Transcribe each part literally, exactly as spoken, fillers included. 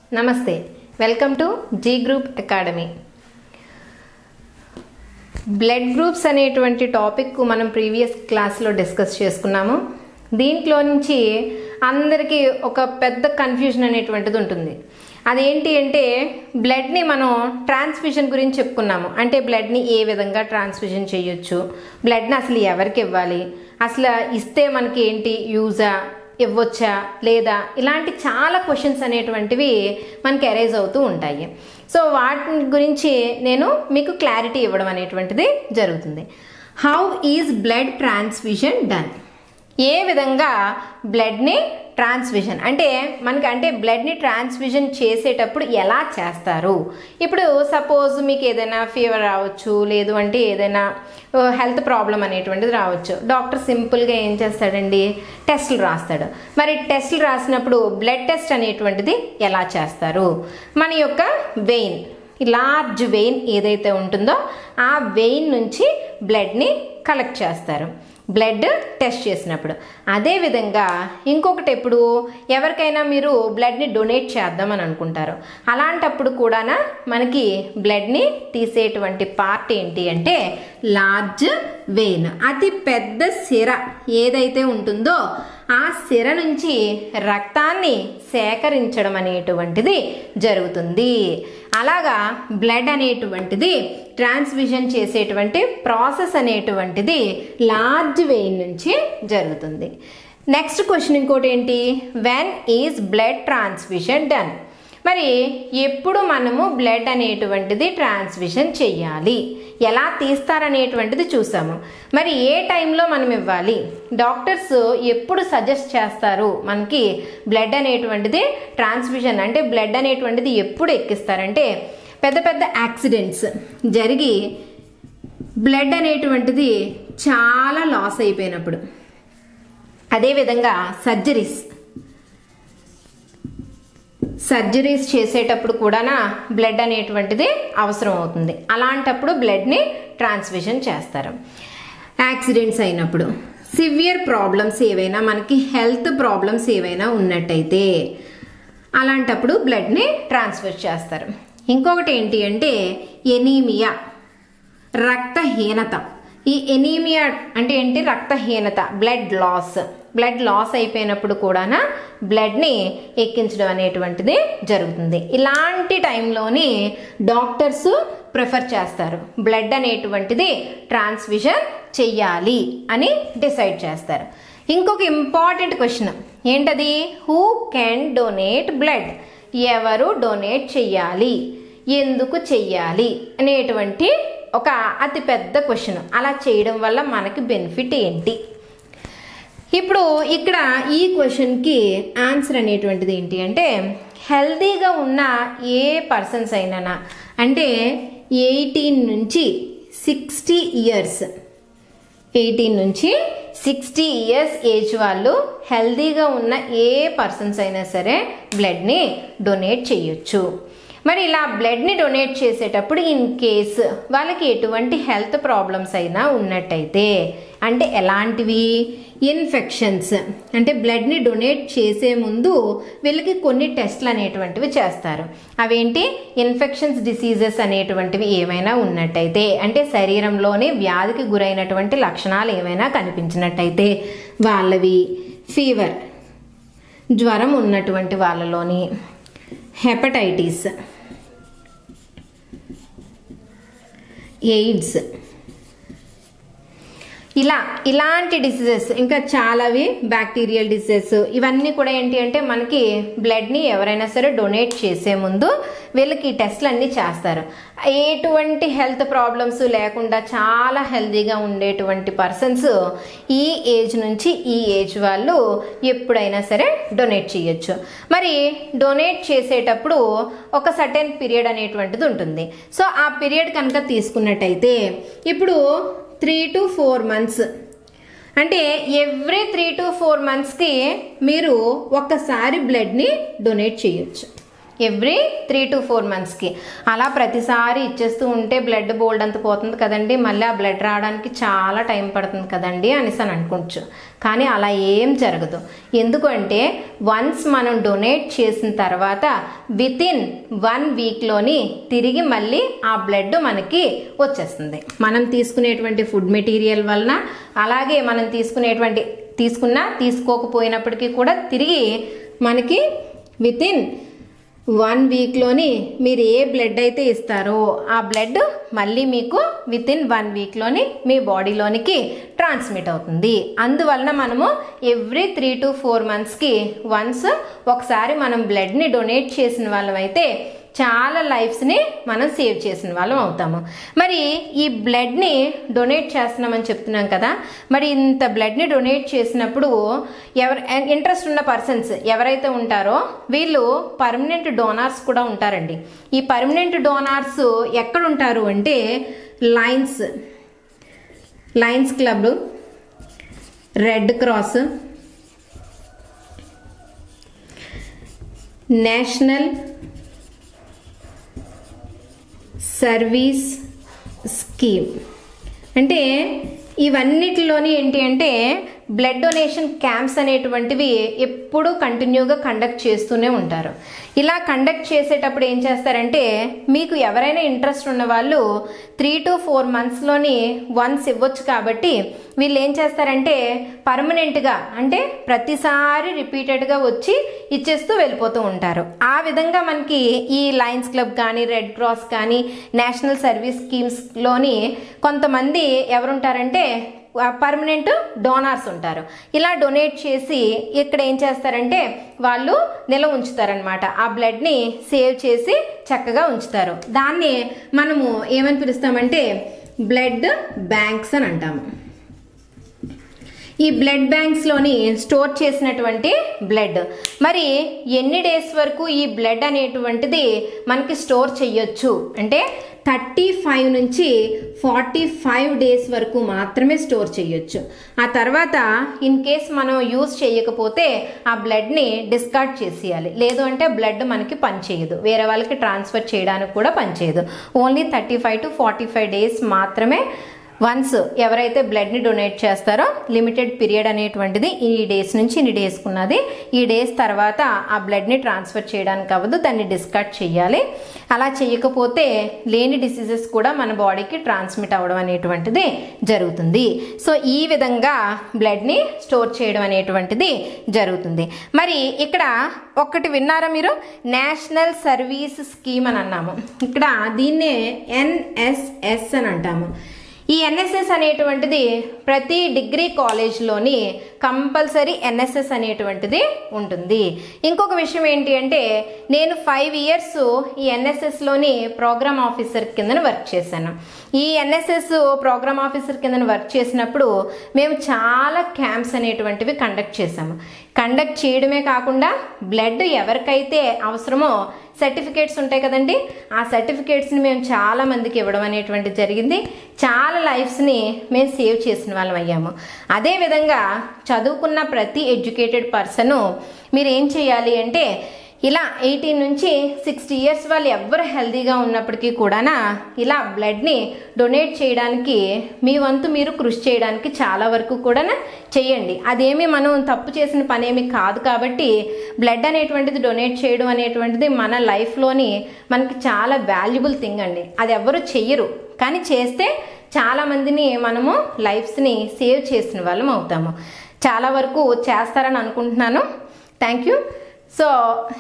నమస్తే, welcome to G group academy. Blood groups అనేటువంటి topic మనం ప్రీవియస్ క్లాస్లో డిస్కస్ చేసుకున్నాము. దీంట్లో నుంచి అందరికీ ఒక పెద్ద కన్ఫ్యూజన్ అనేటువంటిది ఉంటుంది. అదేంటి అంటే బ్లడ్ని మనం ట్రాన్స్ఫ్యూజన్ గురించి చెప్పుకున్నాము. అంటే బ్లడ్ని ఏ విధంగా ట్రాన్స్ఫ్యూజన్ చేయొచ్చు, బ్లడ్ని అసలు ఎవరికి ఇవ్వాలి, అసలు ఇస్తే మనకి ఏంటి యూజా, ఇవ్వచ్చా లేదా, ఇలాంటి చాలా క్వశ్చన్స్ అనేటువంటివి మనకి అరైజ్ అవుతూ ఉంటాయి. సో వాటి గురించి నేను మీకు క్లారిటీ ఇవ్వడం అనేటువంటిది జరుగుతుంది. How is blood transfusion done? ఏ విధంగా బ్లడ్ని ట్రాన్స్ఫ్యూజన్ అంటే మనకి అంటే బ్లడ్ని ట్రాన్స్ఫ్యూజన్ చేసేటప్పుడు ఎలా చేస్తారు? ఇప్పుడు సపోజ్ మీకు ఏదైనా ఫీవర్ రావచ్చు, లేదు అంటే ఏదైనా హెల్త్ ప్రాబ్లం అనేటువంటిది రావచ్చు. డాక్టర్ సింపుల్గా ఏం చేస్తాడండి, టెస్టులు రాస్తాడు. మరి టెస్టులు రాసినప్పుడు బ్లడ్ టెస్ట్ అనేటువంటిది ఎలా చేస్తారు? మన యొక్క వెయిన్, లార్జ్ వెయిన్ ఏదైతే ఉంటుందో ఆ వెయిన్ నుంచి బ్లడ్ని కలెక్ట్ చేస్తారు బ్లడ్ టెస్ట్ చేసినప్పుడు. అదేవిధంగా ఇంకొకటి, ఎప్పుడు ఎవరికైనా మీరు బ్లడ్ని డొనేట్ చేద్దామని అనుకుంటారు. అలాంటప్పుడు కూడా మనకి బ్లడ్ని తీసేటువంటి పార్ట్ ఏంటి అంటే లార్జ్ వెయిన్, అతి పెద్ద సిర ఏదైతే ఉంటుందో ఆ సిర నుంచి రక్తాన్ని సేకరించడం అనేటువంటిది జరుగుతుంది. అలాగా బ్లడ్ అనేటువంటిది ట్రాన్స్ఫ్యూజన్ చేసేటువంటి ప్రాసెస్ అనేటువంటిది లార్జ్ వెయిన్ నుంచి జరుగుతుంది. నెక్స్ట్ క్వశ్చన్ ఇంకోటి ఏంటి, when is blood transfusion done? మరి ఎప్పుడు మనము బ్లడ్ అనేటువంటిది ట్రాన్స్ఫ్యూజన్ చెయ్యాలి, ఎలా తీస్తారనేటువంటిది చూసాము. మరి ఏ టైంలో మనం ఇవ్వాలి, డాక్టర్స్ ఎప్పుడు సజెస్ట్ చేస్తారు మనకి బ్లడ్ అనేటువంటిది ట్రాన్స్ఫ్యూజన్ అంటే బ్లడ్ అనేటువంటిది ఎప్పుడు ఎక్కిస్తారంటే పెద్ద పెద్ద యాక్సిడెంట్స్ జరిగి బ్లడ్ అనేటువంటిది చాలా లాస్ అయిపోయినప్పుడు, అదేవిధంగా సర్జరీస్ సర్జరీస్ చేసేటప్పుడు కూడా బ్లడ్ అనేటువంటిది అవసరం అవుతుంది. అలాంటప్పుడు బ్లడ్ని ట్రాన్స్ఫ్యూజన్ చేస్తారు. యాక్సిడెంట్స్ అయినప్పుడు, సివియర్ ప్రాబ్లమ్స్ ఏవైనా మనకి హెల్త్ ప్రాబ్లమ్స్ ఏవైనా ఉన్నట్టయితే అలాంటప్పుడు బ్లడ్ని ట్రాన్స్ఫర్ చేస్తారు. ఇంకొకటి ఏంటి అంటే ఎనీమియా, రక్తహీనత. ఈ ఎనీమియా అంటే ఏంటి, రక్తహీనత, బ్లడ్ లాస్. బ్లడ్ లాస్ అయిపోయినప్పుడు కూడా బ్లడ్ని ఎక్కించడం అనేటువంటిది జరుగుతుంది. ఇలాంటి టైంలోని డాక్టర్స్ ప్రిఫర్ చేస్తారు బ్లడ్ అనేటువంటిది ట్రాన్స్ఫ్యూజన్ చెయ్యాలి అని డిసైడ్ చేస్తారు. ఇంకొక ఇంపార్టెంట్ క్వశ్చన్ ఏంటది, హూ కెన్ డొనేట్ బ్లడ్? ఎవరు డొనేట్ చెయ్యాలి, ఎందుకు చెయ్యాలి అనేటువంటి ఒక అతి పెద్ద క్వశ్చన్. అలా చేయడం వల్ల మనకి బెనిఫిట్ ఏంటి? ఇప్పుడు ఇక్కడ ఈ క్వశ్చన్కి ఆన్సర్ అనేటువంటిది ఏంటి అంటే హెల్తీగా ఉన్న ఏ పర్సన్స్ అయినా అంటే ఎయిటీన్ నుంచి సిక్స్టీ ఇయర్స్ ఎయిటీన్ నుంచి సిక్స్టీ ఇయర్స్ ఏజ్ వాళ్ళు హెల్తీగా ఉన్న ఏ పర్సన్స్ అయినా సరే బ్లడ్ని డొనేట్ చేయొచ్చు. మరి ఇలా బ్లడ్ని డొనేట్ చేసేటప్పుడు ఇన్ కేస్ వాళ్ళకి ఎటువంటి హెల్త్ ప్రాబ్లమ్స్ అయినా ఉన్నట్టయితే, అంటే ఎలాంటివి, ఇన్ఫెక్షన్స్ అంటే బ్లడ్ని డొనేట్ చేసే ముందు వీళ్ళకి కొన్ని టెస్ట్లు అనేటువంటివి చేస్తారు. అవేంటి, ఇన్ఫెక్షన్స్, డిసీజెస్ అనేటువంటివి ఏమైనా ఉన్నట్టయితే, అంటే శరీరంలోని వ్యాధికి గురైనటువంటి లక్షణాలు ఏమైనా కనిపించినట్టయితే వాళ్ళవి, ఫీవర్ జ్వరం ఉన్నటువంటి వాళ్ళలోని, హెపటైటిస్, ఎయిడ్స్, ఇలా ఇలాంటి డిసీజెస్, ఇంకా చాలావి బ్యాక్టీరియల్ డిసీజెస్, ఇవన్నీ కూడా ఏంటి అంటే మనకి బ్లడ్ని ఎవరైనా సరే డొనేట్ చేసే ముందు వీళ్ళకి టెస్ట్లు అన్నీ చేస్తారు. ఎటువంటి హెల్త్ ప్రాబ్లమ్స్ లేకుండా చాలా హెల్తీగా ఉండేటువంటి పర్సన్స్ ఈ ఏజ్ నుంచి ఈ ఏజ్ వాళ్ళు ఎప్పుడైనా సరే డొనేట్ చేయొచ్చు. మరి డొనేట్ చేసేటప్పుడు ఒక సర్టెన్ పీరియడ్ అనేటువంటిది ఉంటుంది. సో ఆ పీరియడ్ కనుక తీసుకున్నట్టయితే ఇప్పుడు త్రీ టు ఫోర్ మంత్స్ అంటే ఎవ్రీ త్రీ టు ఫోర్ మంత్స్కి మీరు ఒక్కసారి బ్లడ్ని డొనేట్ చేయొచ్చు. ఎవ్రీ త్రీ టు ఫోర్ మంత్స్కి. అలా ప్రతిసారి ఇచ్చేస్తూ ఉంటే బ్లడ్ బోల్డ్ అంత పోతుంది కదండి, మళ్ళీ ఆ బ్లడ్ రావడానికి చాలా టైం పడుతుంది కదండి అనేసి అని అనుకోవచ్చు. కానీ అలా ఏం జరగదు. ఎందుకంటే వన్స్ మనం డొనేట్ చేసిన తర్వాత విత్ ఇన్ వన్ వీక్లోని తిరిగి మళ్ళీ ఆ బ్లడ్ మనకి వచ్చేస్తుంది. మనం తీసుకునేటువంటి ఫుడ్ మెటీరియల్ వలన, అలాగే మనం తీసుకునేటువంటి తీసుకున్నా తీసుకోకపోయినప్పటికీ కూడా తిరిగి మనకి విత్ ఇన్ వన్ వీక్లోని మీరు ఏ బ్లడ్ అయితే ఇస్తారో ఆ బ్లడ్ మళ్ళీ మీకు విత్ ఇన్ వన్ వీక్లోని మీ బాడీలోనికి ట్రాన్స్మిట్ అవుతుంది. అందువలన మనము ఎవ్రీ త్రీ టు ఫోర్ మంత్స్కి వన్స్ ఒకసారి మనం బ్లడ్ని డొనేట్ చేసిన వాళ్ళం అయితే చాలా లైఫ్స్ని మనం సేవ్ చేసిన వాళ్ళం అవుతాము. మరి ఈ బ్లడ్ని డొనేట్ చేస్తున్నామని చెప్తున్నాం కదా, మరి ఇంత బ్లడ్ని డొనేట్ చేసినప్పుడు ఎవరు ఇంట్రెస్ట్ ఉన్న పర్సన్స్ ఎవరైతే ఉంటారో వీళ్ళు పర్మనెంట్ డోనార్స్ కూడా ఉంటారండి. ఈ పర్మనెంట్ డోనార్స్ ఎక్కడ ఉంటారు అంటే lions lions club, red cross, national service scheme. అంటే ఇవన్నిటిలోని ఏంటి అంటే బ్లడ్ డొనేషన్ క్యాంప్స్ అనేటువంటివి ఎప్పుడూ కంటిన్యూగా కండక్ట్ చేస్తూనే ఉంటారు. ఇలా కండక్ట్ చేసేటప్పుడు ఏం చేస్తారంటే మీకు ఎవరైనా ఇంట్రెస్ట్ ఉన్న వాళ్ళు త్రీ టు ఫోర్ మంత్స్లోని వన్స్ ఇవ్వచ్చు. కాబట్టి వీళ్ళు ఏం చేస్తారంటే పర్మనెంట్గా అంటే ప్రతిసారి రిపీటెడ్గా వచ్చి ఇచ్చేస్తూ వెళ్ళిపోతూ ఉంటారు. ఆ విధంగా మనకి ఈ లయన్స్ క్లబ్ కానీ, రెడ్ క్రాస్ కానీ, నేషనల్ సర్వీస్ స్కీమ్స్లోని కొంతమంది ఎవరుంటారంటే పర్మనెంట్ డోనార్స్ ఉంటారు. ఇలా డొనేట్ చేసి ఇక్కడ ఏం చేస్తారంటే వాళ్ళు నిల్వ ఉంచుతారనమాట. ఆ బ్లడ్ని సేవ్ చేసి చక్కగా ఉంచుతారు. దాన్ని మనము ఏమని పిలుస్తామంటే బ్లడ్ బ్యాంక్స్ అని అంటాము. ఈ బ్లడ్ బ్యాంక్స్లోని స్టోర్ చేసినటువంటి బ్లడ్ మరి ఎన్ని డేస్ వరకు ఈ బ్లడ్ అనేటువంటిది మనకి స్టోర్ చెయ్యొచ్చు అంటే థర్టీ ఫైవ్ నుంచి ఫార్టీ ఫైవ్ డేస్ వరకు మాత్రమే స్టోర్ చేయొచ్చు. ఆ తర్వాత ఇన్ కేస్ మనం యూజ్ చేయకపోతే ఆ బ్లడ్ని డిస్కార్డ్ చేసేయాలి. లేదు అంటే బ్లడ్ మనకి పనిచేయదు, వేరే వాళ్ళకి ట్రాన్స్ఫర్ చేయడానికి కూడా పనిచేయదు. Only thirty five to forty five days మాత్రమే వన్స్ ఎవరైతే బ్లడ్ని డొనేట్ చేస్తారో లిమిటెడ్ పీరియడ్ అనేటువంటిది ఈ డేస్ నుంచి ఇన్ని డేస్కి ఉన్నది. ఈ డేస్ తర్వాత ఆ బ్లడ్ని ట్రాన్స్ఫర్ చేయడానికి అవ్వదు, దాన్ని డిస్కార్డ్ చేయాలి. అలా చేయకపోతే లేని డిసీజెస్ కూడా మన బాడీకి ట్రాన్స్మిట్ అవ్వడం అనేటువంటిది జరుగుతుంది. సో ఈ విధంగా బ్లడ్ని స్టోర్ చేయడం అనేటువంటిది జరుగుతుంది. మరి ఇక్కడ ఒక్కటి విన్నారా మీరు, నేషనల్ సర్వీస్ స్కీమ్ అని అన్నాము. ఇక్కడ దీన్నే ఎన్ఎస్ఎస్ అని అంటాము. ఈ ఎన్ఎస్ఎస్ అనేటువంటిది ప్రతి డిగ్రీ కాలేజ్లోని కంపల్సరీ ఎన్ఎస్ఎస్ అనేటువంటిది ఉంటుంది. ఇంకొక విషయం ఏంటి అంటే నేను ఫైవ్ ఇయర్స్ ఈ ఎన్ఎస్ఎస్లోని ప్రోగ్రామ్ ఆఫీసర్ కింద వర్క్ చేశాను. ఈ ఎన్ఎస్ఎస్ ప్రోగ్రామ్ ఆఫీసర్ కింద వర్క్ చేసినప్పుడు మేము చాలా క్యాంప్స్ అనేటువంటివి కండక్ట్ చేశాము. కండక్ట్ చేయడమే కాకుండా బ్లడ్ ఎవరికైతే అవసరమో సర్టిఫికేట్స్ ఉంటాయి కదండి, ఆ సర్టిఫికేట్స్ని మేము చాలా మందికి ఇవ్వడం అనేటువంటి జరిగింది. చాలా లైఫ్స్ని మేము సేవ్ చేసిన వాళ్ళం అయ్యాము. అదేవిధంగా చదువుకున్న ప్రతి ఎడ్యుకేటెడ్ పర్సను మీరు ఏం చేయాలి అంటే ఇలా ఎయిటీన్ నుంచి సిక్స్టీ ఇయర్స్ వాళ్ళు ఎవరు హెల్తీగా ఉన్నప్పటికీ కూడా ఇలా బ్లడ్ని డొనేట్ చేయడానికి మీ వంతు మీరు కృషి చేయడానికి చాలా వరకు కూడా చేయండి. అదేమి మనం తప్పు చేసిన పనేమి కాదు. కాబట్టి బ్లడ్ అనేటువంటిది డొనేట్ చేయడం అనేటువంటిది మన లైఫ్లోని మనకి చాలా వాల్యుబుల్ థింగ్ అండి. అది ఎవరు చెయ్యరు, కానీ చేస్తే చాలా మందిని మనము లైఫ్స్ని సేవ్ చేసిన వాళ్ళం అవుతాము. చాలా వరకు చేస్తారని అనుకుంటున్నాను. Thank you. సో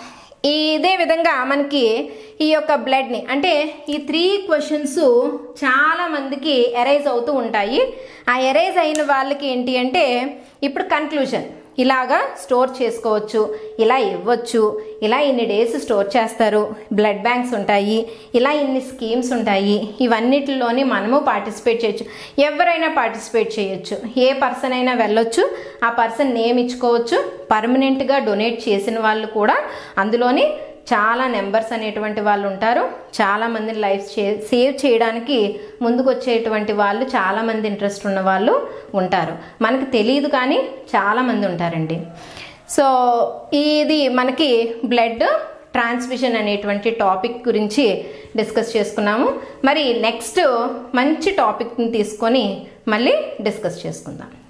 ఇదే విధంగా మనకి ఈ యొక్క బ్లడ్ని అంటే ఈ త్రీ క్వశ్చన్స్ చాలా మందికి ఎరైజ్ అవుతూ ఉంటాయి. ఆ ఎరైజ్ అయిన వాళ్ళకి ఏంటి అంటే ఇప్పుడు కన్క్లూజన్ ఇలాగా స్టోర్ చేసుకోవచ్చు, ఇలా ఇవ్వచ్చు, ఇలా ఇన్ని డేస్ స్టోర్ చేస్తారు, బ్లడ్ బ్యాంక్స్ ఉంటాయి, ఇలా ఇన్ని స్కీమ్స్ ఉంటాయి, ఇవన్నిటిలోని మనము పార్టిసిపేట్ చేయొచ్చు. ఎవరైనా పార్టిసిపేట్ చేయొచ్చు, ఏ పర్సన్ అయినా వెళ్ళొచ్చు, ఆ పర్సన్ నేమ్ ఇచ్చుకోవచ్చు. పర్మనెంట్గా డొనేట్ చేసిన వాళ్ళు కూడా అందులోని చాలా నెంబర్స్ అనేటువంటి వాళ్ళు ఉంటారు. చాలామంది లైఫ్ సేవ్ చేయడానికి ముందుకు వచ్చేటువంటి వాళ్ళు చాలామంది ఇంట్రెస్ట్ ఉన్న వాళ్ళు ఉంటారు. మనకు తెలియదు కానీ చాలామంది ఉంటారండి. సో ఇది మనకి బ్లడ్ ట్రాన్స్మిషన్ అనేటువంటి టాపిక్ గురించి డిస్కస్ చేసుకున్నాము. మరి నెక్స్ట్ మంచి టాపిక్ని తీసుకొని మళ్ళీ డిస్కస్ చేసుకుందాం.